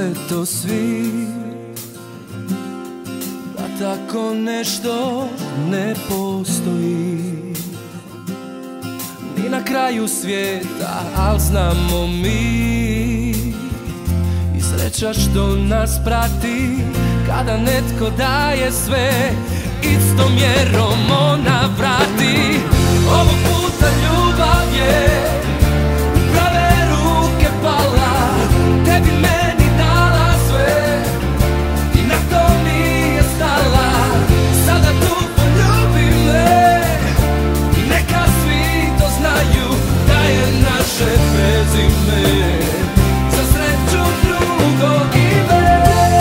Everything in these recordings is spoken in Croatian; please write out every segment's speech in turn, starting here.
misle to svi, da tako nešto ne postoji ni na kraju svijeta, al znamo mi i sreća što nas prati kada netko daje sve istom mjerom ona vrati. Ovog puta ljubav je u prave ruke pala, tebi meni dala sve i na to nije stala. Sada tu poljubi me i neka svi to znaju da je naše prezime za sreću drugog ime.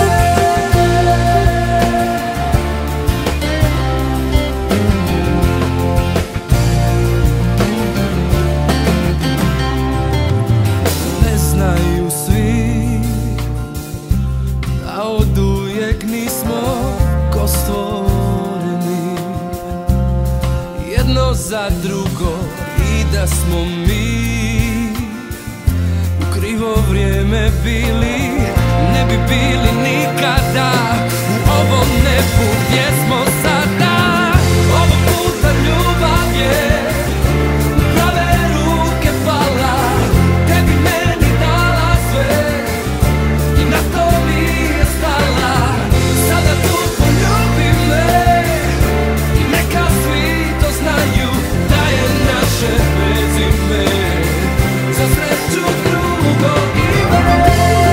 Ne znaju svi da oduvijek nismo ko stvoreni jedno za drugo i da smo mi u krivo vrijeme bili, ne bi bili nikada u ovom nebu gdje smo sada. Ovog puta ljubav je u prave ruke pala, tebi meni dala sve i na to nije stala. Sada tu poljubi me i neka svi to znaju da je naše prezime za sreću drugog ime.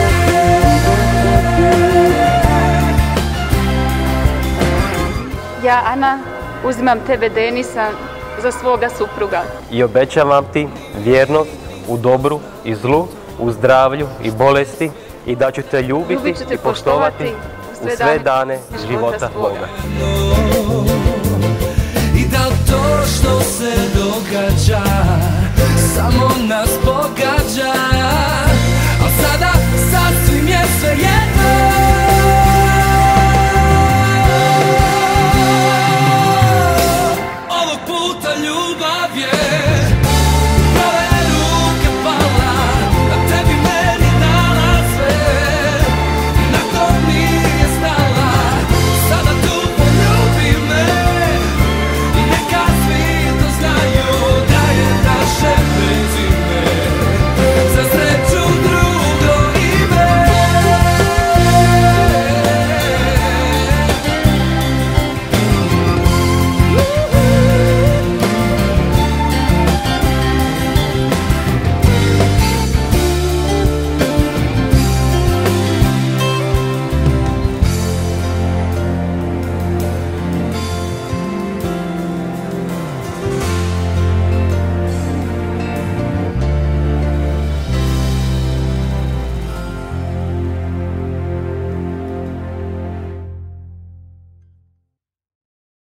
Ja, Ana, uzimam tebe, Denisa, za svoga supruga. I obećavam ti vjernost u dobru i zlu, u zdravlju i bolesti i da ću te ljubiti i poštovati u sve dane života moga.